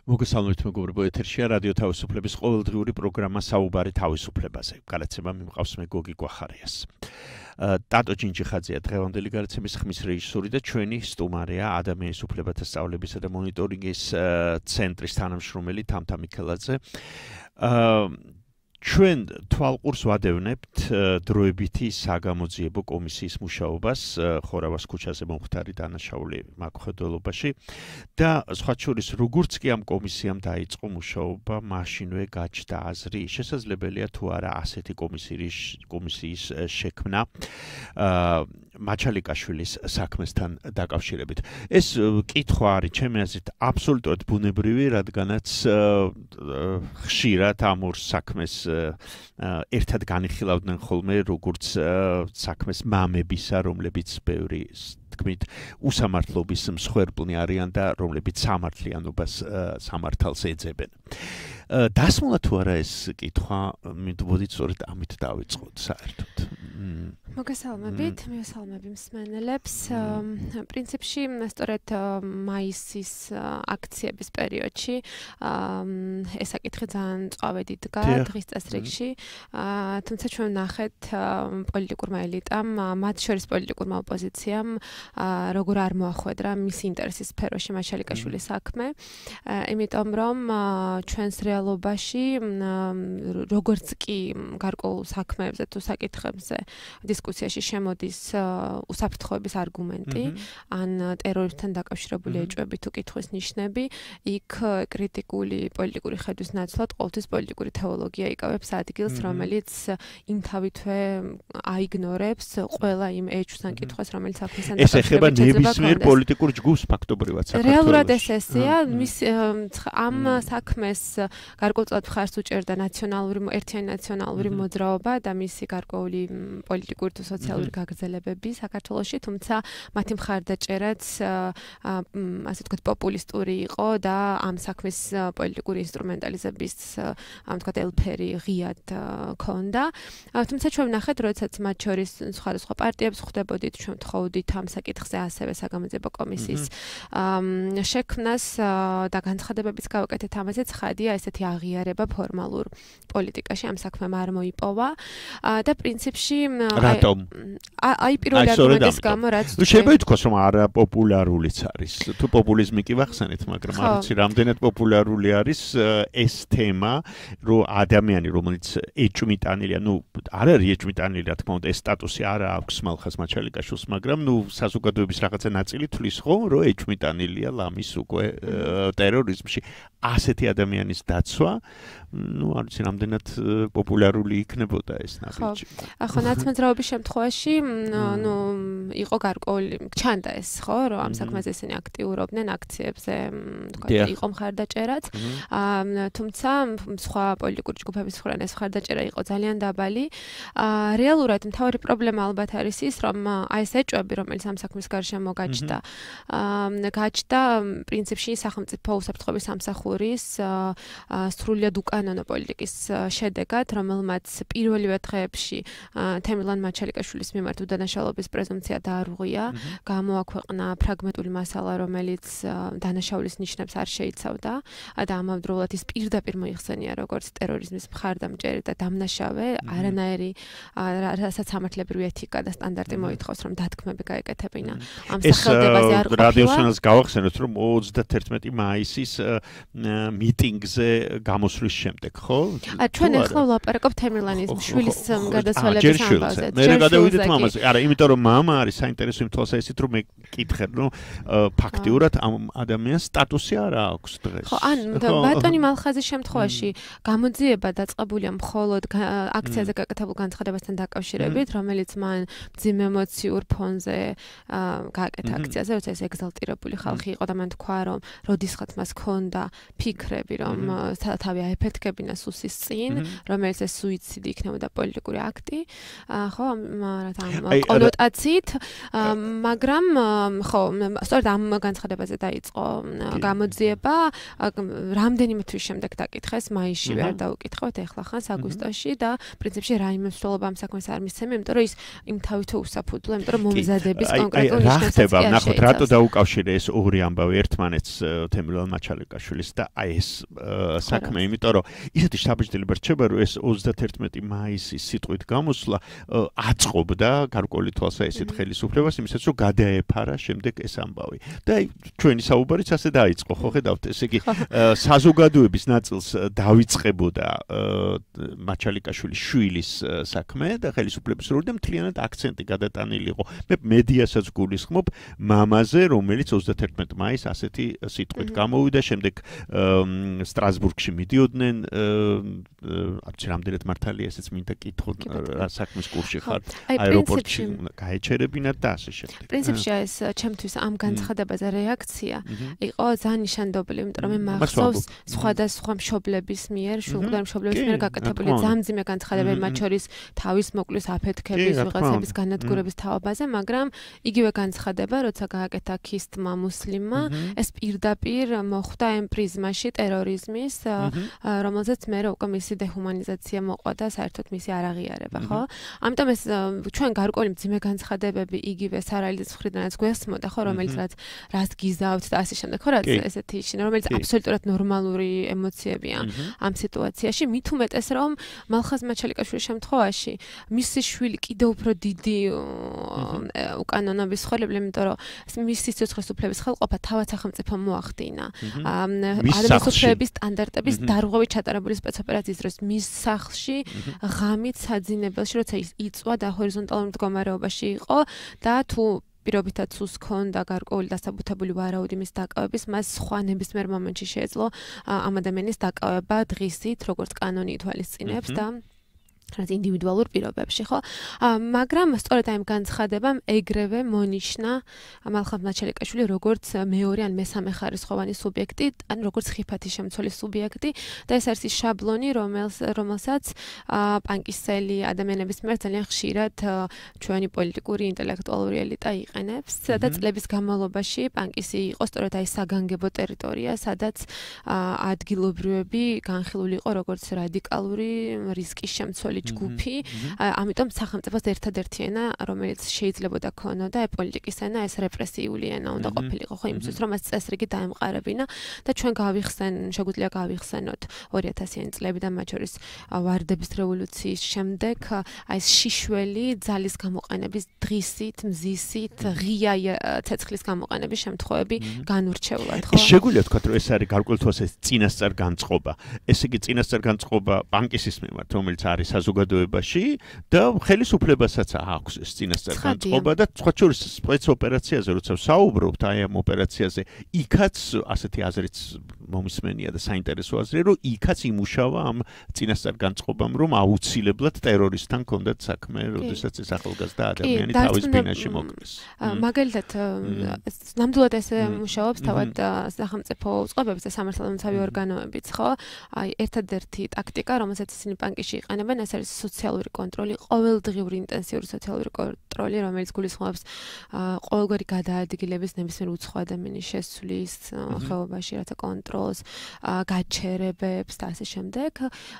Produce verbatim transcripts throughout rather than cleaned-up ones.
მოგესალმებით მეგობრებო, ეთერშია რადიო თავისუფლების ყოველდღიური პროგრამა საუბარი თავისუფლებაზე. Გადაცემა მიმყავს მე გოგი გვახარიას. ტატო ჯინჯიხაძეა დღევანდელი გადაცემის ხმის რეჟისორი და ჩვენი სტუმარია ადამიანის უფლებათა სწავლებისა და მონიტორინგის ცენტრის თანამშრომელი თამთა მიქელაძე. ჩვენ თვალყურს ვადევნებთ დროებითი საგამოძიებო კომისიის მუშაობას ხორავას ქუჩაზე მომხდარი დანაშაული მაკხედველობაში და სხვა შორის როგორც კი ამ კომისიამ დაიწყო მუშაობა, მაშინვე გაჩნდა აზრი, შესაძლებელია თუ არა ასეთი კომისიის კომისიის შექმნა მაჩალიკაშვილის საქმესთან დაკავშირებით. ეს კითხვა არის ჩემი აზრით აბსოლუტურად ბუნებრივი, რადგანაც ხშირად ამ ორ საქმეს ერთად განიხილავდნენ ხოლმე როგორც საქმეს მამებისა, რომლებიც ბევრი თქმით უსამართლობის მსხვერპლნი არიან და რომლებიც სამართლიანობას სამართალს ეძებენ. დასმულა თუ არა ეს კითხვა, მივდობოდით სწორედ ამით დავიწყოთ საერთოდ. მოგესალმებით, მივესალმები მსმენელებს. პრინციპში სწორედ მაისის აქციების პერიოდში ეს საკითხი ძალიან მწვავედ იდგა დღის წესრიგში. თუმცა ჩვენ ვნახეთ პოლიტიკურმა ელიტამ, მათ შორის პოლიტიკურმა ოპოზიციამ როგორ არ მოახვედრა მისი ინტერესის სფეროში მაჩალიკაშვილის საქმე. იმიტომ რომ ჩვენს რეალობაში როგორც კი გარკვეულ საქმეებზე თუ საკითხებზე დისკუსიაში შემოდის უსაფრთხოების არგუმენტი, ან ტერორიზმთან დაკავშირებული ეჭვები თუ კითხვის ნიშნები, იქ კრიტიკული პოლიტიკური ხედვის ნაცვლად ყოველთვის პოლიტიკური თეოლოგია იკავებს ადგილს, რომელიც იმთავითვე აიგნორებს ყველა იმ ეჭვს ან კითხვას, რომელიც საქმესთან ეს ეხება ნებისმიერ პოლიტიკურ ჯგუფს ფაქტობრივად საქართველოში. რეალურად ეს ესეა, ამ საქმეს გარკვეულწილად მხარს უჭერდა ნაციონალური ერთიანი ნაციონალური მოძრაობა და მისი გარკვეული პოლიტიკური თუ სოციალური გაგრძელებები საქართველოში, თუმცა მათი მხარდაჭერაც ასე ვთქვათ პოპულისტური იყო და ამ საქმის პოლიტიკური ინსტრუმენტალიზების ამ ვთქვათ ელფერი ღიად ქონდა. თუმცა ჩვენ ვნახეთ, როდესაც მათ შორის სხვადასხვა პარტიებს ხვდებოდით, ჩვენ ვთხოვდით ამ საკითხზე ასევე საგამოძიებო კომისიის შექმნას და განცხადებების გავაკეთეთ ამაზე, ცხადია ესეთი აღიარება ფორმალურ პოლიტიკაში ამ საქმემ არ მოიპოვა და პრინციპში რატომ? აი პირველი არგუმენტის გამო რაც შეიძლება ითქვას რომ არაპოპულარულიც არის. თუ პოპულიზმი კი ვახსენეთ, მაგრამ არ ვიცი რამდენად პოპულარული არის ეს თემა, რომ ადამიანი რომელიც ეჭვმიტანილია, ნუ არ არის ეჭვმიტანილი, რა თქმა უნდა, ეს სტატუსი არ აქვს მალხას მაჩალიკაშვილს, მაგრამ ნუ საზოგადოების რაღაცა ნაწილი თulis ხო, რომ ეჭვმიტანილია ლამის უკვე ტერორიზმში. ასეთი ადამიანის დაცვა, ნუ არ ვიცი რამდენად პოპულარული იქნებოდა ეს ნაბიჯი. ხო, ნაცმოძრაობის შემთხვევაში, ნუ იყო გარკვეული, ჩანდა ეს, ხო, რომ ამ საქმეზე ისინი აქტიურობდნენ აქციებზე, თქვა, იყო მხარდაჭერაც. თუმცა სხვა პოლიტიკური ჯგუფების მხრიდან ეს მხარდაჭერა იყო ძალიან დაბალი. რეალურად მთავარი პრობლემა ალბათ არის ის, რომ აი ეს ეჭვები, რომელიც ამ საქმის გარშემო გაჩნდა, გაჩნდა პრინციპში სახელმწიფო უსაფრთხოების სამსახურის სრულიად უკანონო პოლიტიკის შედეგად, რომელმაც პირველივე დღეებში თემილან მაჩალიკაშვილის მიმართ უდანაშაულობის პრეზუმპცია დაარღვია, გამოაქვეყნა ფრაგმენტული მასალა, რომელიც დანაშაულის ნიშნებს არ შეიცავდა და ამავდროულად ის პირდაპირ მოიხსენია როგორც ტერორიზმის მხარდამჭერი და დამნაშავე, არანაირი რასაც სამართლებრივი ეთიკა და სტანდარტი მოითხოვს, რომ დათქმები გაეკეთებინა ამ სახელმწიფოზე არ ყოფილა. რადიოსანელს გავახსენოთ, რომ ოცდათერთმეტი მაისის მიტინგზე გამოსვლის შემდეგ, ხო? ჩვენ ახლა ვლაპარაკობთ თემილანის შვილის გარდაცვალების ამბავზე. მე გადავიდეთ მამაზე. არა, იმიტომ რომ მამა არის საინტერესო იმ თვალსაზრისით, რომ მე კითხე, რომ ფაქტიურად ამ ადამიანს სტატუსი არ აქვს დღეს. ხო, ან ბატონი მალხაზის შემთხვევაში გამოძიება დაწყებულია მხოლოდ აქციაზე გაკეთებულ განცხადებასთან დაკავშირებით, რომელიც მან მძიმე ემოციურ ფონზე გააკეთა აქციაზე, როცა ეს ეგზალტირებული ხალხი იყო და მან თქვა, რომ როდისღაც მას ჰქონდა ფიქრები, რომ თავი აეფეთქებინა სუსის წინ, რომელიც ეს სუიციდი იქნებოდა პოლიტიკური აქტი, ხო, რათა ამ კონოტაციით, მაგრამ ხო, სწორედ ამ განცხადებაზე დაიწყო გამოძიება, რამდენიმე თვის შემდეგ დაკითხეს, მაისში ვერ დაუკითხავთ, ეხლა ხანს აგვისტოში და პრინციპში რაიმე მსვლელობა ამ საქმეს არ მისცემი, იმიტომ რომ ის იმ თავითო უსაფუძვლო, იმიტომ რომ მომზადების კონკრეტულ ნიშნებსაც კი არ შეიცავს. ნახოთ, რატო დაუკავშირე ეს ორი ამბავი ერთმანეთს თემილან მაჩალიკაშვილის გახდა აი ეს საქმე, იმიტომ რომ ისეთი შთაბეჭდილება რჩება, რომ ეს ოცდათერთმეტი მაისის სიტყვით გამოსვლა აწყობდა გარკვეული თვალსაჩინო ხელისუფლებას იმისაც, რომ გადაეფარა შემდეგ ეს ამბავი. და აი ჩვენი საუბარიც ასე დაიწყო, ხო ხედავთ, ესე იგი საზოგადოების ნაწილს დავიწყებოდა მაჩალიკაშვილის შვილის საქმე და ხელისუფლების როლი და მთლიანად აქცენტი გადატანილი იყო. მე მედიასაც გულისხმობ მამაზე, რომელიც ოცდათერთმეტი მაისს ასეთი სიტყვით გამოვიდა, შემდეგ სტრასბურგში მიდიოდნენ, არც რამდენად მართალია ესეც მინდა კითხო, რა საქმის კურსში ხარ, აეროპორტში გაეჩერებინათ და ასე შემდეგ. პრინციპში ეს ჩემთვის ამ განცხადებაზე რეაქცია იყო ძალიან ნიშანდობელი, იმიტომ რომ მე მახსოვს სხვადასხვა მშობლების მიერ, შულგვარ მშობლების მიერ გაკეთებული ძალიან მძიმე განცხადებები, მათ შორის თავის მოკვლის აფეთქების, ვიღაცების განადგურების თავობაზე, მაგრამ იგივე განცხადება, როცა გააკეთა ქისტმა მუსლიმმა, ეს პირდაპირ მოხვდა ამ პრიზმაში ტერორიზმის, რომელზეც მე უკვე მისი დეჰუმანიზაცია მოყვა და საერთოდ მისი არაღიარება, ხო? ამიტომ ეს ჩვენ გარკვეული მძიმე განცხადებები იგივე სარალიძის მხრიდანაც გვესმოდა, ხო, რომელიც რაც რას გიზავთ და ასე შემდეგ, ხო, რაც ესეთი შინ, რომელიც აბსოლუტურად ნორმალური ემოციებია ამ სიტუაციაში, მით უმეტეს რომ მალხაზ მაჩალიკაშვილის შემთხვევაში მისი შვილი კიდევ უფრო დიდი უკანონობის ხვალები, იმიტომ რომ მისი სიცოცხლის უფლების ხელყოფა თავად სახელმწიფომ მოახდინა. ადამიანის უფლებების სტანდარტების დარღვევით ჩატარებული სპეცოპერაციის დროს მის სახლში ღამით საძინებელში, როცა ის იწვა და ჰორიზონტალურ მდგომარეობაში იყო და თუ პირობითაც უსს ქონდა გარკვეული დასაბუთებული ვარაუდი მის დაკავების, მას სხვა ნებისმიერ მომენტში შეეძლო ამ ადამიანის დაკავება დღისით, როგორც კანონი ითვალისწინებს და რაც ინდივიდუალურ პირობებში, ხო? მაგრამ სწორედ ამ განცხადებამ ეგრევე მონიშნა მალხაზ მაჩალიკაშვილი როგორც მეორე ან მესამე ხარისხოვანი სუბიექტი, ან როგორც ხიფათის შემცველი სუბიექტი და ეს არის ის შაბლონი, რომელსაც პანკისელი ადამიანების მიერ ძალიან ხშირად ჩვენი პოლიტიკური ინტელექტუალური ელიტა იყენებს და წლების განმავლობაში პანკისი იყო სწორედ აი საგანგებო ტერიტორია, სადაც ადგილობრივები განხილული იყო როგორც რადიკალური რისკის შემცველი ჯგუფი, ამიტომ სახელმწიფოს ერთადერთი ენა, რომელიც შეიძლებოდა ქონოდა პოლიტიკის ენა, ეს რეპრესიული ენა უნდა ყოფილიყო, ხო, იმისთვის რომ ეს წესრიგი დაემყარებინა და ჩვენ გავიხსენ, შეგვიძლია გავიხსენოთ ორი ათასიანი წლები და მათ შორის ვარდების რევოლუციის შემდეგ აი ეს შიშველი ძალის გამოყენების დღისით, მზისით, ღია ცეცხლის გამოყენების შემთხვევები განურჩეულად, ხო? შეგვიძლია თქვა, რომ ეს არის გარკვეულთვას ეს წინასწარ განწყობა. ესე იგი წინასწარ განწყობა პანკისის მიმართ, რომელიც არის საზოგადოებაში და ხელისუფლებასაც აქვს ეს წინასწარ განწყობა და სხვა შორის სპეცოპერაციაზე, როცა საუბრობთ აი ამ ოპერაციაზე, იქაც ასეთი აზრიც მომისმენია და საინტერესო აზრი, რომ იქაც იმუშავა ამ წინასწარ განწყობამ, რომ აუცილებლად ტერორისტთან კონდათ საქმე, როდესაც ეს ახალგაზრდა ადამიანი თავის ბინაში მოკლეს. მაგალითად, ნამდვილად ეს მუშაობს თავად სახელმწიფო უწყობების და სამართალდამცავი ორგანოებიც, ხო? აი ერთადერთი ტაქტიკა, რომელსაც ისინი პანკისში იყენებენ, ეს არის სოციალური კონტროლი, ყოველდღიური ინტენსიური სოციალური კონტროლი, რომელიც გულისხმობს ყოველგვარი გადაადგილების ნებისმიერ უცხო ადამიანის შესვლის ხეობაში, რათა კონტროლს, გაჩერებებს და ასე შემდეგ,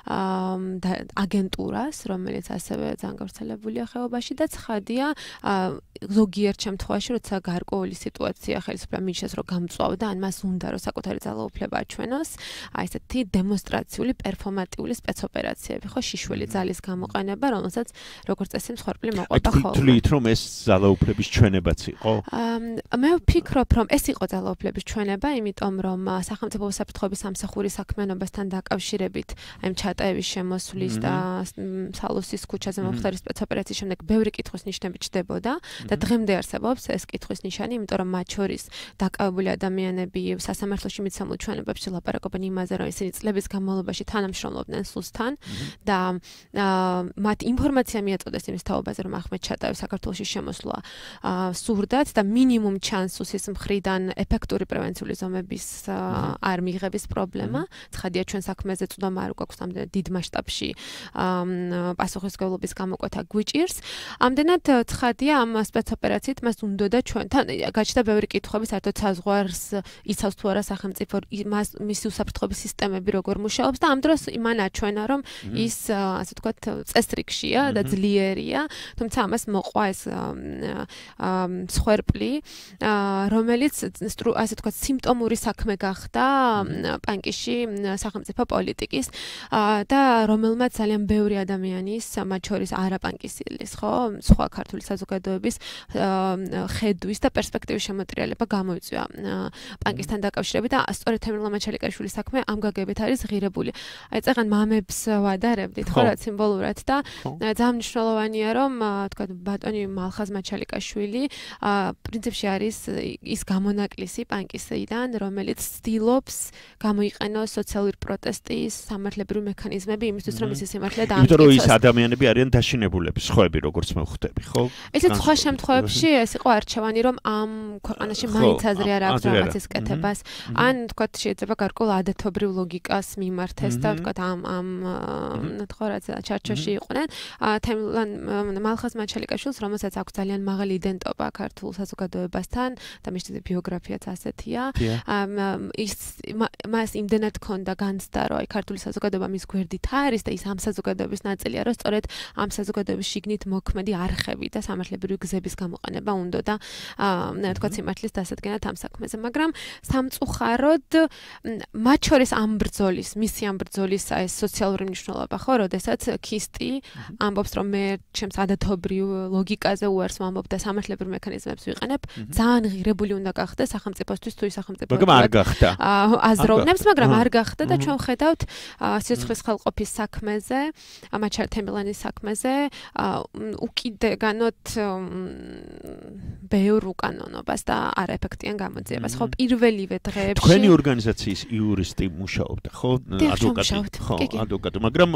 აგენტურას, რომელიც ასევე ძალიან გავრცელებულია ხეობაში და ცხადია, ზოგიერთ შემთხვევაში, როცა გარკვეული სიტუაცია ხელისუფლება მიიჩნევს, რომ გამწვავდა, ან მას უნდა რომ საკუთარი ძალაუფლება აჩვენოს, აი ესეთი დემონსტრაციული, პერფორმატიული სპეცოპერაციები, ხო, შიშველი ძალის გამოყენება, რომელსაც როგორც წესი მსხვერპლი მოყვება ხოლმე. თვლით, რომ ეს ძალაუფლების ჩვენებაც იყო? მე ვფიქრობ, რომ ეს იყო ძალაუფლების ჩვენება, იმიტომ რომ სახელმწიფო უსაფრთხოების სამსახურის საქმიანობასთან დაკავშირებით, აი ჩატაევის შემოსვლის და სალოსის ქუჩაზე მომხდარი სპეცოპერაციის შემდეგ ბევრი კითხვის ნიშნები ჩდებოდა და დღემდე არსებობს ეს კითხვის ნიშანი, იმიტომ რომ მათ შორის დაკავებული ადამიანები სასამართლოში მიცემულ ჩვენებებში ლაპარაკობენ იმაზე, რომ ისინი წლების განმავლობაში თანამშრომლობდნენ სუსთან და მათ ინფორმაცია მიაწოდეს იმის თაობაზე, რომ ახმედ ჩატაევის საქართველოში შემოსვლა სურდათ და მინიმუმ ჩანს სუსის მხრიდან ეფექტური პრევენციული ზომების არ მიღების პრობლემა. ცხადია, ჩვენ საქმეზე წვდომა არ გვაქვს ამდენად დიდ მასშტაბში პასუხისმგებლობის გამოკვეთა გვიჭირს. ამდენად ცხადია, ამ სპეცოპერაციით მას უნდოდა ჩვენთან გაჩნდა ბევრი კითხვები, საერთოდ საზღვარს იცავს თუ არა სახელმწიფო, მისი უსაფრთხოების სისტემები როგორ მუშაობს და ამ დროს იმან აჩვენა, რომ ის ასე ვთქვათ წესრიგშია და ძლიერია, თუმცა ამას მოყვა ეს მსხვერპლი, რომელიც ასე ვთქვათ სიმპტომური საქმე გახდა პანკიში სახელმწიფო პოლიტიკის და რომელმაც ძალიან ბევრი ადამიანის, მათ შორის არაპანკისილის, ხო, სხვა ქართული საზოგადოების ხედვის და პერსპექტივის შემოტრიალება გამოიწვია პანკისთან დაკავშირებით და სწორედ თემურლენ მაჩალიკაშვილის საქმე ამ გაგებით არის ღირებული. აი წეგან მამებს ვადარებდით, ხო, რაც სიმბოლურად და ძალიან მნიშვნელოვანია, რომ თქვა ბატონი მალხაზ მაჩალიკაშვილი პრინციპში არის ის გამონაკლისი პანკისიდან, რომელიც ცდილობს გამოიყენოს სოციალური პროტესტის სამართლებრივი მექანიზმები იმისთვის, რომ ის სიმართლე დაამტკიცოს. იმიტომ რომ ის ადამიანები არიან დაშინებულები, სხვები, როგორც მე ვხვდები, ხო? ესეც სხვა შემთხვევებში ეს იყო არჩევანი, რომ ამ ქვეყანაში მაინც აზრი არ აქვს რაღაცის კეთებას. ან თქვა შეიძლება გარკვეულ ადათობრივ ლოგიკას მიმართეს და თქვა ამ ამ თქვა რაც ჩარჩოში იყვნენ. თემურლენ მალხაზ მაჩალიკაშვილს, რომელსაც აქვს ძალიან მაღალი იდენტობა ქართულ საზოგადოებასთან და მის ბიოგრაფიაც ასეთია. ის მას იმდენად ჰქონდა განცდა, რომ აი ქართული საზოგადოება მის გვერდით არის და ის ამ საზოგადოების ნაწილია, რომ სწორედ ამ საზოგადოების შიგნით მოქმედი არხები და სამართლებრივი გზების გამოყენება უნდა და თქვა სიმართლის დასადგენად ამ საქმეზე, მაგრამ სამწუხაროდ მათ შორის ამ ბრძოლის, მისი ამ ბრძოლის ეს სოციალური მნიშვნელობა, ხო, როდესაც ქისტი ამბობს, რომ მე ჩემს ადათობრივ ლოგიკაზე უარს ვამბობ და სამართლებრივ მექანიზმებს ვიყენებ, ძალიან ღირებული უნდა გახდეს სახელმწიფოსთვის თუ ის სახელმწიფო მაგრამ არ გახდა. აზროვნებს, მაგრამ არ გახდა და ჩვენ ხედავთ სიცოცხლის ხელყოფის საქმეზე, მაჩალ თემურლენის საქმეზე უკიდეგანოთ ბევრ უკანონობას და არაეფექტიან გამოძიებას. ხო, პირველივე დღეებში თქვენი ორგანიზაციის იურისტი მუშაობდა, ხო? ადვოკატი, ხო, ადვოკატი, მაგრამ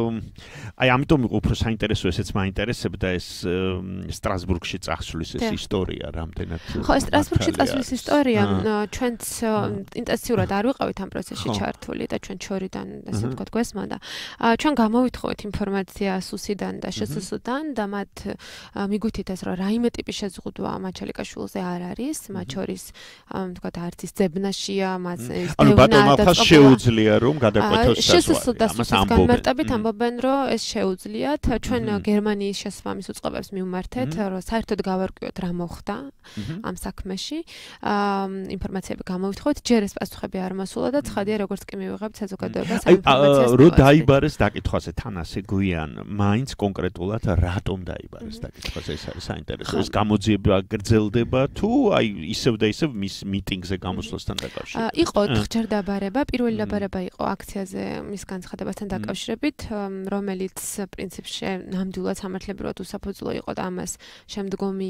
აი ამიტომ იყო უფრო საინტერესო ესეც მაინტერესებდა ეს სტრასბურგში წასვლის ეს ისტორია რამდენად. ხო, სტრასბურგში წასვლის ისტორია ჩვენც ინტენსიურად არ ვიყავით ამ პროცესში ჩართული და ჩვენ შორიდან ესე ვთქვათ გვესმოდა. ჩვენ გამოვითხოვეთ ინფორმაცია სუსიდან და შსს-დან და მათ მიგვითითეს რომ რაიმე ტიპის შეზღუდვა მაჩალიკაშვილზე არ არის, მათ შორის ვთქვათ არც ის ძებნაშია, მას ის ანუ ბატონმა ხას შეუძლია რომ გადაკვეთოს შესაძლოა და განმარტებით ამბობენ რომ ეს შეუძლიათ. ჩვენ გერმანიის შესაბამის უწყებებს მივმართეთ, რომ საერთოდ გავარკვიოთ რა მოხდა ამ საქმეში. ინფორმაციები გამოვითხოვეთ, ჯერ ეს პასუხები არ მოსულა და ცხადია როგორც კი მივიღებთ საზოგადოებას ამ ინფორმაციას. რო დაიბარეს დაკითხვაზე თან ასე გვიან, მაინც კონკრეტულად რატომ დაიბარეს დაკითხვაზე ეს არის საინტერესო. ეს გამოძიება გრძელდება თუ აი ისევ და ისევ მის მიტინგზე გამოსვლასთან დაკავშირებით? იყო ოთხჯერ დაბარება, პირველი დაბარება იყო აქციაზე მის განცხადებასთან დაკავშირებით, რომელიც პრინციპში ნამდვილად სამართლებრივად უსაფუძვლო იყო და ამას შემდგომი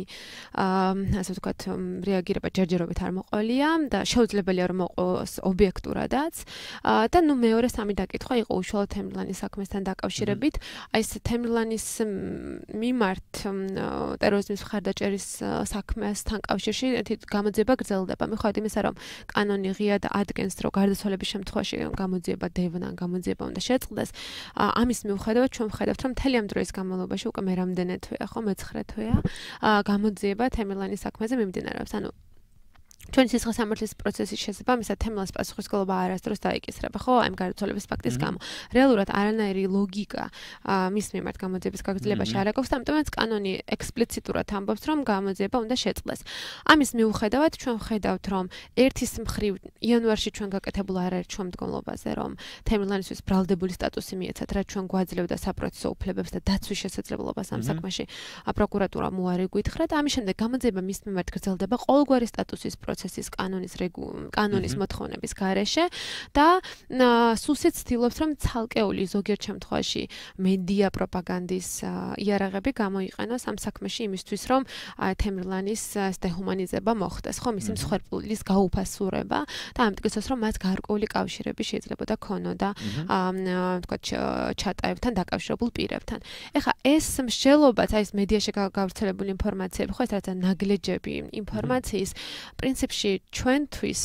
ასე ვთქვათ რეაგირება ჯერჯერობით არ მოყოლია და შეუძლებელია რომ მოყოს ობიექტურადაც და ნუ მეორე სამი დაკითხვა იყო უშუალოდ თემურლენის საქმესთან დაკავშირებით. აი ეს თემურლენის მიმართ ტერორიზმის მხარდაჭერის საქმესთან კავშირში გამოძიება გრძელდება. მიუხედავად იმისა, რომ კანონი ღიად ადგენს, რომ გარდაცვალების შემთხვევაში გამოძიება დევნა, გამოძიება უნდა შეწყდეს. ამის მიუხედავად ჩვენ ვხედავთ, რომ მთელი ამ დროის განმავლობაში უკვე მე რამდენიმე თვეა, ხო, მეცხრე თვეა, გამოძიება თემურლენის საქმეზე მიმდინარეობს. ანუ ჩვენ სისხლის სამართლის პროცესის შესაბამისად თემურლენს პასუხისმგებლობა არასდროს დაიკისრება, ხო, ამ გარდაცვალების ფაქტის გამო. რეალურად არანაირი ლოგიკა მის მიმართ გამოძიების გაგრძელებაში არ აქვს, ამიტომაც კანონი ექსპლიციტურად ამბობს, რომ გამოძიება უნდა შეწყდეს. ამის მიუხედავად ჩვენ ვხედავთ, რომ ერთის მხრივ იანვარში ჩვენ გაკეთებულ არაერთ შემდგომლობაზე, რომ თემურლენისთვის ბრალდებული სტატუსი მიეცათ, რაც ჩვენ გვაძლევდა საპროცესო უფლებებს და დაცვის შესაძლებლობას ამ საქმეში პროკურატურამ უარი გითხრა და ამის შემდეგ გამოძიება მის მიმართ გრძელდება ყოველგვარი სტატუსის პროცესის კანონის კანონის მოთხოვნების გარეშე და სუსიც ცდილობს რომ ცალკეული ზოგიერთ შემთხვევაში მედია პროპაგანდის იარაღები გამოიყენოს ამ საქმეში იმისთვის რომ თემურლენის დეჰუმანიზება მოხდეს, ხო, მისი მსხვერპლის გაუფასურება და ამტკიცოს რომ მას გარკვეული კავშირები შეიძლება და ქონოდა თქვა ჩატაევთან დაკავშირებულ პირებთან. ეხლა ეს მსჯელობაც, აი ეს მედიაში გავრცელებული ინფორმაციები, ხო, ეს რაც ნაგლეჯები ინფორმაციის პრინციპში ჩვენთვის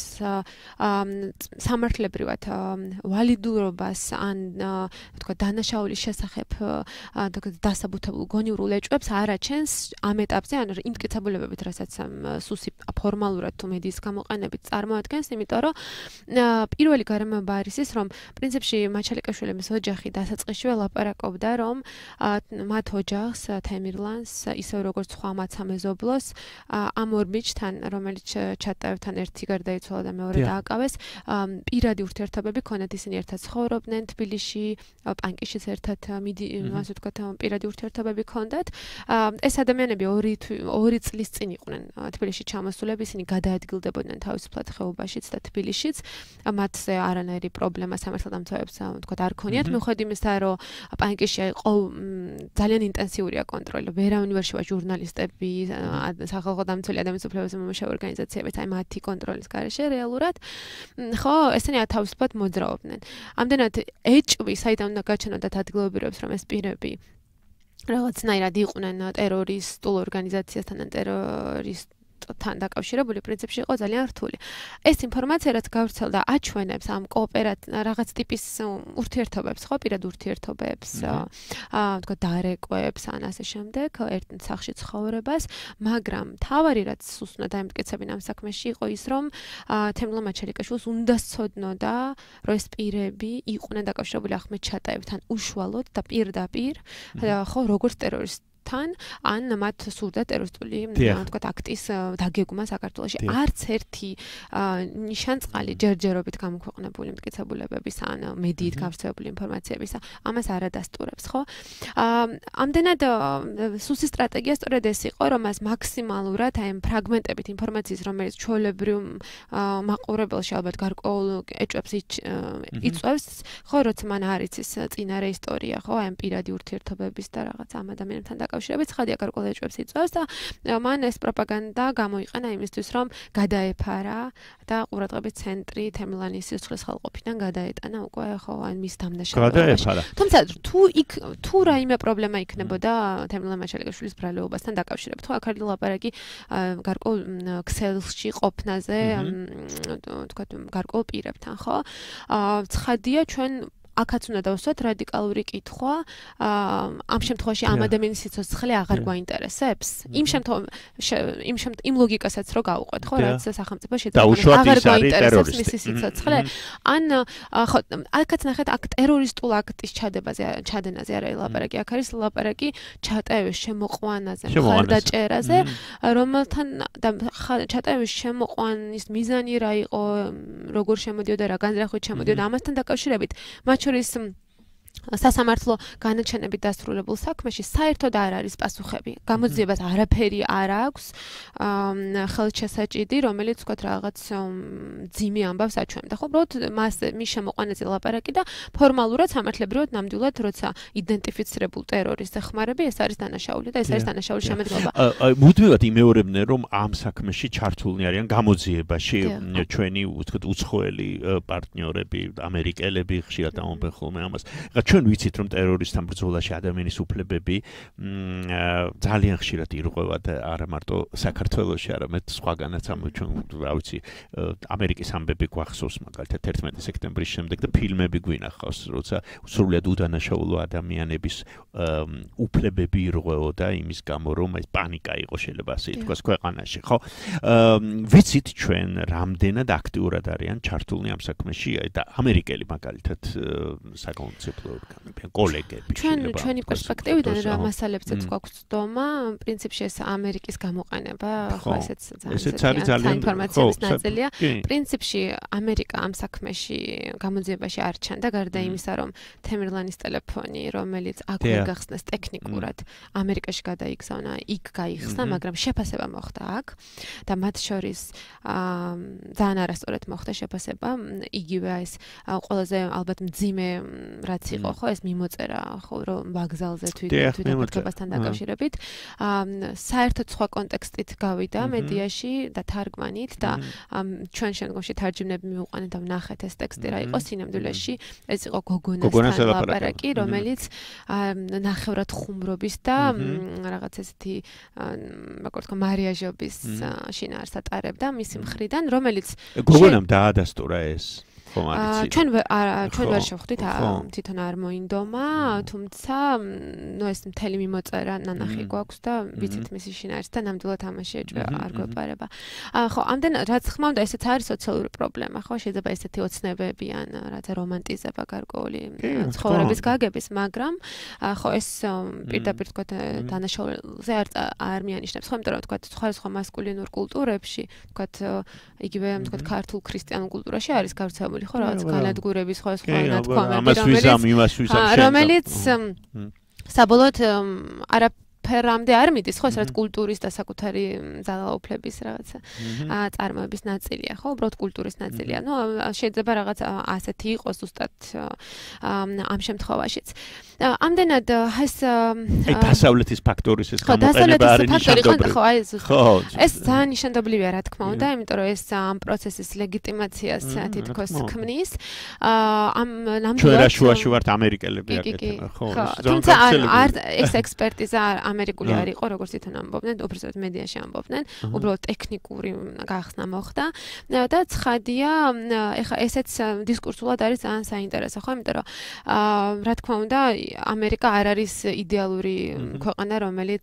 სამართლებრივად ვალიდურობას ან თქვა დანაშაულის შესახებ დასაბუთებულ გონივრულ ეჭვებს არ აჩენს ამ ეტაპზე, ან იმ მტკიცებულებებით, რასაც სუსი ფორმალურად თუ მედიის გამოყენებით წარმოადგენს, იმიტომ რომ პირველი გარემოება არის ის, რომ პრინციპში მაჩალიკაშვილის ოჯახი დასაწყისშივე ლაპარაკობდა, რომ მათ ოჯახს თემურლენს ისევ როგორც სხვა მათ სამეზობლოს ამ ორ ბიჭთან, რომელიც ჩატაევთან ერთი გარდაიცვალა და მეორე დააკავეს. პირადი ურთიერთობები ქონდათ, ისინი ერთად ცხოვრობდნენ თბილისში, პანკიშიც ერთად მიდი, ასე ვთქვათ, პირადი ურთიერთობები ქონდათ. ეს ადამიანები ორი ორი წლის წინ იყვნენ თბილისში ჩამოსულები, ისინი გადაადგილდებოდნენ თავისუფლად ხეობაშიც და თბილისშიც. მათზე არანაირი პრობლემა სამართალდამცავებს ვთქვათ არ ქონიათ, მიუხედავად იმისა, რომ პანკიში იყო ძალიან ინტენსიურია კონტროლი. ვერავინ ვერ შევა ჟურნალისტები, სახალხო დამცველი ადამიანის უფლებებზე მომუშავე ორგანიზაციებიც აი მათი კონტროლის გარეშე რეალურად. ხო, ესენი თავისუფლად მოძრაობდნენ. ამდენად ეჭვი, საიდან უნდა გაჩვენოდათ ადგილობრივებს, რომ ეს პირები რაღაცნაირად იყვნენ ტერორისტულ ორგანიზაციასთან ან ტერორისტ თან დაკავშირებული პრინციპში იყო ძალიან რთული. ეს ინფორმაცია რაც გავრცელდა აჩვენებს ამ კოოპერატ რაღაც ტიპის ურთიერთობებს, ხო, პირად ურთიერთობებს, აა თქვა დარეკვებს ან ასე შემდეგ, ერთ სახლში ცხოვრებას, მაგრამ თავარი რაც უსმნა დაემტკიცებინა ამ საქმეში იყო ის, რომ თემურლენ მაჩალიკაშვილს უნდა სცოდნოდა, რომ ეს პირები იყვნენ დაკავშირებული ახმედ ჩატაევთან უშუალოდ და პირდაპირ, ხო, როგორც ტერორისტ თან ან მათ სურდა ტერორისტული თქვათ აქტის დაგეგმა საქართველოში. არც ერთი ნიშანწყალი ჯერჯერობით გამოქვეყნებული მტკიცებულებების ან მედიით გავრცელებული ინფორმაციების ამას არ ადასტურებს, ხო? ამდენად სუსი სტრატეგია სწორედ ეს იყო, რომ მას მაქსიმალურად აი ამ ფრაგმენტებით ინფორმაციის, რომელიც ჩვეულებრივ მაყურებელში ალბათ გარკვეულ ეჭვებს იწვევს, ხო, როცა მან არ იცის წინარე ისტორია, ხო, აი ამ პირადი ურთიერთობების და რაღაც ამ ადამიანთან დაკავშირებით ხადია გარკვეულ ეჭვებს იწვევს და მან ეს პროპაგანდა გამოიყენა იმისთვის, რომ გადაეფარა და ყურადღების ცენტრი თემურლენის სიცოცხლის ხელყოფიდან გადაეტანა უკვე ხო ან მის დამნაშავეობაში. თუმცა თუ იქ თუ რაიმე პრობლემა იქნებოდა თემურლენ მაჩალიკაშვილის ბრალეობასთან დაკავშირებით, ხო, აქ არის ლაპარაკი გარკვეულ ქსელში ყოფნაზე, თქვათ გარკვეულ პირებთან, ხო? ცხადია ჩვენ აქაც უნდა დავსვათ რადიკალური კითხვა, ამ შემთხვევაში ამ ადამიანის სიცოცხლე აღარ გვაინტერესებს? იმ შემთხვევაში იმ იმ ლოგიკასაც რო გავუყვეთ, ხო, რაც სახელმწიფო შეძლებს აღარ გვაინტერესებს მისი სიცოცხლე? ან ხო, აქაც ნახეთ, აქ ტერორისტულ აქტის ჩადებაზე, ჩადენაზე არ არის ლაპარაკი, აქ არის ლაპარაკი ჩატაევის შემოყვანაზე, მხარდაჭერაზე, რომელთან ჩატაევის შემოყვანის მიზანი რა იყო, როგორ შემოდიოდა, რა განზრახვით შემოდიოდა, ამასთან დაკავშირებით მათ შორის სასამართლო განაჩენებით დასრულებულ საქმეში საერთოდ არ არის პასუხები. გამოძიებას არაფერი არ აქვს ხელშესაჭიდი, რომელიც ვთქვათ რაღაც ძიმე ამბავს აჩვენებდა. ხო, უბრალოდ მას მის შემოყვანაზე ლაპარაკი და ფორმალურად სამართლებრივად ნამდვილად როცა იდენტიფიცირებულ ტერორისტს ეხმარები, ეს არის დანაშაული და ეს არის დანაშაულის შემედგომა. მუდმივად იმეორებდნენ, რომ ამ საქმეში ჩართულნი არიან გამოძიებაში ჩვენი ვთქვათ უცხოელი პარტნიორები, ამერიკელები ხშირად ამბობენ ხოლმე ამას. ჩვენ ვიცით, რომ ტერორისტთან ბრძოლაში ადამიანის უფლებები ძალიან ხშირად ირღვევა და არა მარტო საქართველოში, არამედ სხვაგანაც ამ ჩვენ რა ვიცი, ამერიკის ამბები გვახსოვს მაგალითად ერთმეტი სექტემბრის შემდეგ და ფილმები გვინახავს, როცა სრულიად უდანაშაულო ადამიანების უფლებები ირღვეოდა იმის გამო, რომ ეს პანიკა იყო შეიძლება ასე ითქვას ქვეყანაში, ხო? ვიცით ჩვენ რამდენად აქტიურად არიან ჩართულნი ამ საქმეში და ამერიკელი მაგალითად საკონცეფტო კოლეგები ჩვენ ჩვენი პერსპექტივიდან რა მასალებზეც გვაქვს ცდომა, პრინციპში ეს ამერიკის გამოყენება, ხო, ესეც ძალიან საინფორმაციო ნაწილია. პრინციპში ამერიკა ამ საქმეში გამოძიებაში არ ჩანდა, გარდა იმისა, რომ თემურლენის ტელეფონი, რომელიც აქვე გახსნეს ტექნიკურად, ამერიკაში გადაიგზავნა, იქ გაიხსნა, მაგრამ შეფასება მოხდა აქ და მათ შორის ძალიან არასწორად მოხდა შეფასება, იგივე ეს ყველაზე ალბათ მძიმე რაც იყო, ხო, ეს მიმოწერა, ხო, რომ ვაგზალზე თვითონ თვითონებასთან დაკავშირებით. საერთოდ სხვა კონტექსტით გავიდა მედიაში და თარგმანით და ჩვენ შემდგომში თარჯიმნები მივუყვანეთ და ვნახეთ ეს ტექსტი რა იყო სინამდვილეში. ეს იყო გოგონასთან ლაპარაკი, რომელიც ნახევრად ხუმრობის და რაღაც ესეთი როგორ თქვა მარიაჟობის შინაარს ატარებდა მისი მხრიდან, რომელიც გოგონამ დაადასტურა ეს ხომ არის? ჩვენ ჩვენ ვერ შევხვდით თვითონ არ მოინდომა, თუმცა ნუ ეს მთელი მიმოწერა ნანახი გვაქვს და ვიცით მისი შინაარსი და ნამდვილად ამაში ეჭვია არ გვეპარება. ხო, ამდენ რაც ხმა უნდა ესეც არის სოციალური პრობლემა, ხო, შეიძლება ესეთი ოცნებები ან რაცა რომანტიზება გარკვეული ცხოვრების გაგების, მაგრამ ხო ეს პირდაპირ თქვა დანაშაულზე არ არ მიანიშნებს, ხო, იმიტომ რომ თქვა სხვადასხვა მასკულინურ კულტურებში, თქვა იგივე თქვა ქართულ ქრისტიანულ კულტურაში არის გავრცელებული ხო რაღაც განადგურების სხვადასხვა ნათქვამები, რომელიც საბოლოოდ არა ფერამდე არ მიდის, ხო, ეს რაც კულტურის და საკუთარი ძალაუფლების რაღაცა წარმოების ნაწილია, ხო, უბრალოდ კულტურის ნაწილია. ნუ შეიძლება რაღაც ასეთი იყოს ზუსტად ამ შემთხვევაშიც. ამდენად ეს დასავლეთის ფაქტორის ეს გამოყენება არის ნიშანდობლივი. ხო, აი ეს ძალიან ნიშანდობლივია, რა თქმა უნდა, იმიტომ რომ ეს ამ პროცესის ლეგიტიმაციას თითქოს ქმნის. ამ ნამდვილად ჩვენ რა შუაში ვართ ამერიკელები აკეთება, ხო? თუმცა არ ეს ექსპერტიზა ამერიკული არ იყო, როგორც ითონ ამბობდნენ, უბრალოდ მედიაში ამბობდნენ, უბრალოდ ტექნიკური გახსნა მოხდა და ცხადია, ეხა ესეც დისკურსულად არის ძალიან საინტერესო, ხო, იმიტომ რომ რა თქმა უნდა, ამერიკა არ არის idеალური ქვეყანა, რომელიც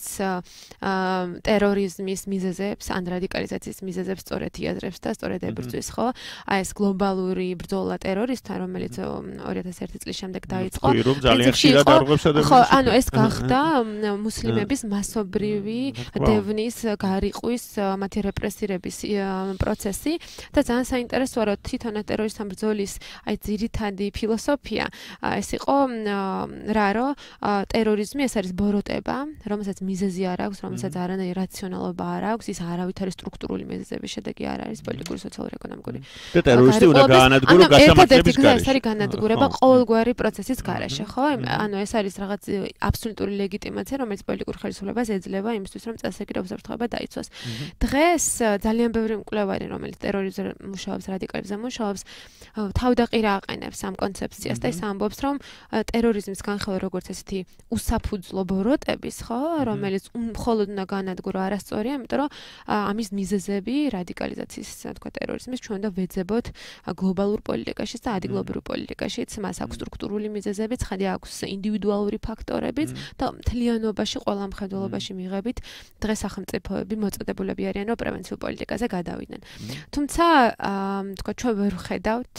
ტერორიზმის მიზეზებს, ან რადიკალიზაციის მიზეზებს სწორედ იაზრებს და სწორედ ებრძვის, ხო? აი ეს გლობალური ბრძოლა ტერორისტთან, რომელიც ორი ათას ერთი წლის შემდეგ დაიწყო. ხო, ანუ ეს გახდა მუსლიმების მასობრივი დევნის, გარიყვის, მათი რეპრესირების პროცესი და ძალიან საინტერესოა, რომ თვითონ ტერორისტთან ბრძოლის აი ძირითადი ფილოსოფია ეს იყო რა რომ ტერორიზმი ეს არის ბოროტება, რომელსაც მიზეზი არ აქვს, რომელსაც არანაირი რაციონალობა არ აქვს, ის არავითარი სტრუქტურული მიზეზების შედეგი არ არის პოლიტიკური, სოციალური, ეკონომიკური. და ტერორისტი უნდა გაანადგურო გასამართლების გარეშე. ეს არის განადგურება ყოველგვარი პროცესის გარეშე, ხო? ანუ ეს არის რაღაც აბსოლუტური ლეგიტიმაცია, რომელიც პოლიტიკურ ხელისუფლებას ეძლევა იმისთვის, რომ წესრიგი უსაფრთხოება დაიცვას. დღეს ძალიან ბევრი მკვლევარი, რომელიც ტერორიზმზე მუშაობს, რადიკალიზმზე მუშაობს, თავდაყირა აყენებს ამ კონცეფციას და ის ამბობს, რომ ტერორიზმის განხილვა როგორც ესეთი უსაფუძვლო ბოროტების, ხო, რომელიც მხოლოდ უნდა განადგურო არასწორია, იმიტომ რომ ამის მიზეზები რადიკალიზაციის, თქვა ტერორიზმის ჩვენ უნდა ვეძებოთ გლობალურ პოლიტიკაშიც და ადგილობრივ პოლიტიკაშიც, მას აქვს სტრუქტურული მიზეზები, ცხადი აქვს ინდივიდუალური ფაქტორებიც და მთლიანობაში ყველა მხედველობაში მიღებით დღეს სახელმწიფოები მოწოდებულები არიან, რომ პრევენციულ პოლიტიკაზე გადავიდნენ. თუმცა, თქვა ჩვენ ვერ ვხედავთ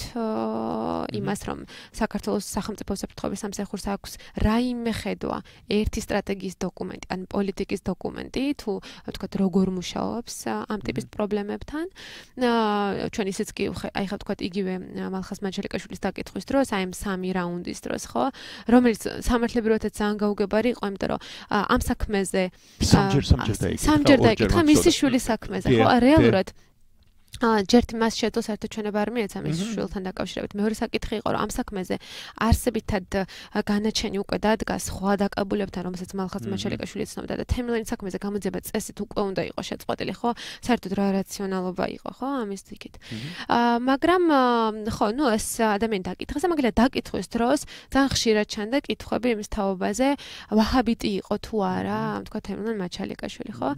იმას, რომ საქართველოს სახელმწიფო უსაფრთხოების სამსახურს აქვს რაიმე ხედვა ერთი სტრატეგიის დოკუმენტი, ან პოლიტიკის დოკუმენტი, თუ თქვა როგორ მუშაობს ამ ტიპის პრობლემებთან. ჩვენ ისიც კი აი ხა თქვა იგივე მალხაზ მაჩელიკაშვილის დაკითხვის დროს, აი ამ სამი რაუნდის დროს, ხო, რომელიც სამართლებრივადაც ძალიან გაუგებარი იყო, იმიტომ რომ ამ საქმეზე სამჯერ სამჯერ დაიკითხა. სამჯერ დაიკითხა მისი შვილის საქმეზე, ხო, რეალურად ჯერ მას შეძლო საერთოდ ჩვენება არ მიეცა მის შვილთან დაკავშირებით. მეორე საკითხი იყო, რომ ამ საქმეზე არსებითად განაჩენი უკვე დადგა სხვა დაკავებულებთან, რომელსაც მალხაზ მაჩელიკაშვილი იცნობდა და თემლენის საქმეზე გამოძიება წესით უკვე უნდა იყოს შეწყვეტილი, ხო? საერთოდ რა რაციონალობა იყო, ხო, ამის თქით. მაგრამ ხო, ნუ ეს ადამიანი დაკითხეს, მაგრამ დაკითხვის დროს ძალიან ხშირად ჩანდა კითხვები იმის თაობაზე, ვაჰაბიტი იყო თუ არა, თქვა თემლენ მაჩელიკაშვილი, ხო?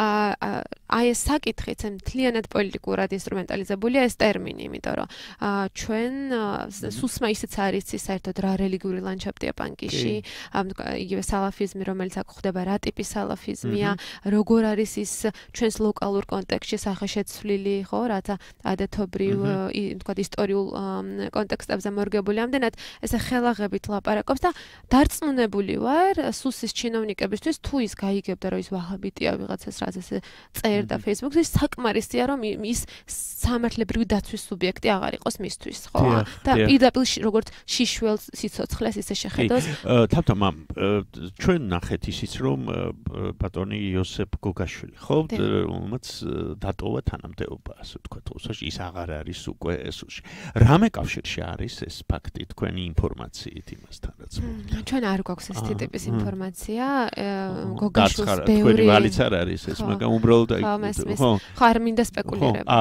აი ეს საკითხიც მთლიანად პოლიტიკურად ინსტრუმენტალიზებულია ეს ტერმინი, იმიტომ რომ ჩვენ სუსმა ისიც არის ის საერთოდ რა რელიგიური ლანდშაფტია პანკიში, იგივე სალაფიზმი, რომელიც აქ ხდება, რა ტიპის სალაფიზმია, როგორ არის ის ჩვენს ლოკალურ კონტექსტში სახეშეცვლილი, ხო, რათა ადათობრივ, თქვა ისტორიულ კონტექსტებზე მორგებული. ამდენად ესე ხელაღებით ლაპარაკობს და დარწმუნებული ვარ სუსის ჩინოვნიკებისთვის, თუ ის გაიგებდა, რომ ის ვაჰაბიტია ვიღაცას რაც ესე წერდა Facebook-ზე, საკმარისია, რომ ის სამართლებრივი დაცვის სუბიექტი აღარ იყოს მისთვის, ხო? და პირდაპირ როგორც შიშველს სიცოცხლეს ისე შეხედოს. თავთან მამ, ჩვენ ნახეთ ისიც, რომ ბატონი იოსებ გოგაშვილი, ხო, რომელიც დატოვა თანამდებობა, ასე ვთქვათ, უსაში ის აღარ არის უკვე ესუში. რამე კავშირში არის ეს ფაქტი თქვენი ინფორმაციით იმასთან, რაც მოხდა? ჩვენ არ გვაქვს ეს ტიპის ინფორმაცია. გოგაშვილს ბევრი თქვენი ვალიც არ არის ეს, მაგრამ უბრალოდ ხო, არ მინდა სპეკულირება.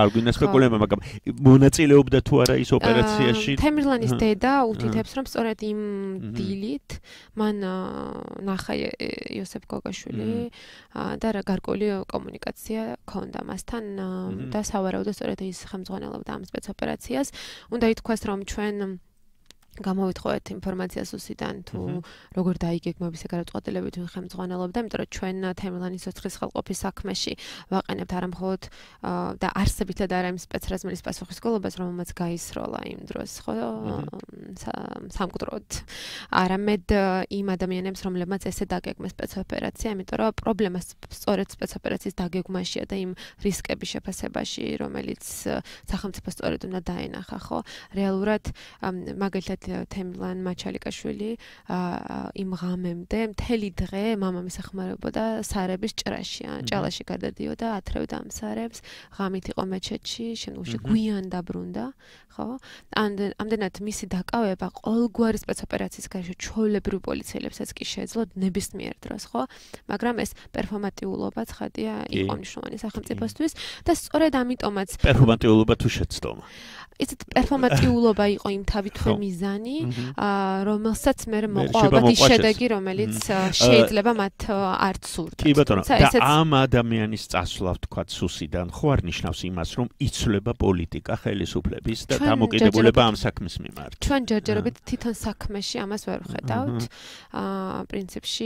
არ გვინდა სპეკულება, მაგრამ მონაწილეობდა თუ არა ის ოპერაციაში? თემირლანის დედა უთითებს, რომ სწორედ იმ დილით მან ნახა იოსებ გოგაშვილი და გარკვეული კომუნიკაცია ჰქონდა მასთან და სავარაუდოდ სწორედ ის ხელმძღვანელობდა ამ სპეცოპერაციას. უნდა ითქვას, რომ ჩვენ გამოვითხოვეთ ინფორმაციას უსიდან თუ როგორ დაიგეგმების გარდაწყობილებით ვინ ხელმძღვანელობდა, იმიტომ რომ ჩვენ თემირლანის ცოცხლის ხელყოფის საქმეში ვაყენებთ არა მხოლოდ და არსებითად არა იმ სპეცრაზმელის პასუხისმგებლობას, რომელმაც გაისროლა იმ დროს, ხო, სამკვდროდ, არამედ იმ ადამიანებს, რომლებმაც ესე დაგეგმეს სპეცოპერაცია, იმიტომ რომ პრობლემა სწორედ სპეცოპერაციის დაგეგმაშია და იმ რისკების შეფასებაში, რომელიც სახელმწიფო სწორედ უნდა დაენახა, ხო? რეალურად მაგალითად თემირლან მაჩალიკაშვილი იმ ღამემდე მთელი დღე მამამის ეხმარებოდა სარების ჭრაში, ჭალაში გადადიოდა, ათრევდა ამ სარებს, ღამით იყო მეჩეთში, შემდგომში გვიან დაბრუნდა, ხო? ამდენად მისი დაკავება ყოველგვარი სპეცოპერაციის გარეშე ჩვეულებრივ პოლიციელებსაც კი შეეძლოთ ნებისმიერ დროს, ხო? მაგრამ ეს პერფორმატიულობა ცხადია იყო მნიშვნელოვანი სახელმწიფოსთვის და სწორედ ამიტომაც პერფორმატიულობა თუ შეცდომა. იცით პერფორმატიულობა იყო იმ თავითვე მიზანი, რომელსაც მე მოყვა ალბათ ის შედეგი, რომელიც შეიძლება მათ არ სურდათ. კი ბატონო, და ამ ადამიანის წასვლა ვთქვათ სუსიდან ხო არ ნიშნავს იმას, რომ იცვლება პოლიტიკა ხელისუფლების და დამოკიდებულება ამ საქმის მიმართ. ჩვენ ჯერჯერობით თვითონ საქმეში ამას ვერ ვხედავთ. აა პრინციპში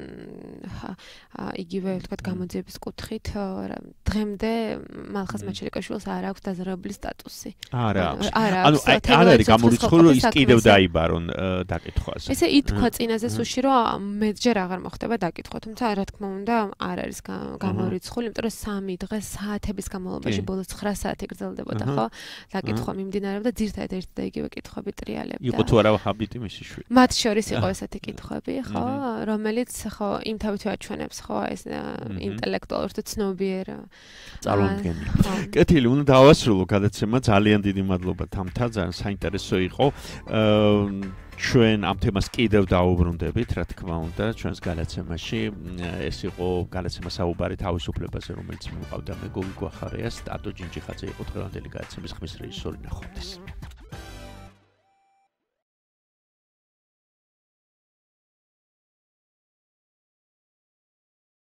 იგივე ვთქვათ გამოძიების კუთხით დღემდე მალხაზ მაჩალიკაშვილს არ აქვს დაზარალებული სტატუსი. არა აქვს. ანუ არ არის გამორიცხული, რომ ის კიდევ დაიბარონ დაკითხვაზე. ესე ითქვა წინაზე სუში, რომ მე ჯერ აღარ მოხდება დაკითხვა, თუმცა რა თქმა უნდა არ არის გამორიცხული, იმიტომ რომ სამი დღე საათების განმავლობაში ბოლოს ცხრა საათი გრძელდებოდა, ხო? დაკითხვა მიმდინარეობდა ძირთადად ერთი და იგივე კითხვები ტრიალებდა. იყო თუ არა ჰაბიტი მისი შვილი. მათ შორის იყო ესეთი კითხვები, ხო? რომელიც ხო იმ თავით აჩვენებს, ხო, ეს ინტელექტუალურ თუ ცნობიერ წარმომადგენელი. კეთილი, უნდა დავასრულო გადაცემა, ძალიან დიდი მადლობა თამთა, ძალიან საინტერესო იყო. ჩვენ ამ თემას კიდევ დაუბრუნდებით, რა თქმა უნდა, ჩვენს გადაცემაში. ეს იყო გადაცემა საუბარი თავისუფლებაზე, რომელიც მივყავდა მე გოგი გვახარიას, ტატო ჯინჯიხაძე იყო დღევანდელი გადაცემის ხმის რეჟისორი, ნახვამდის.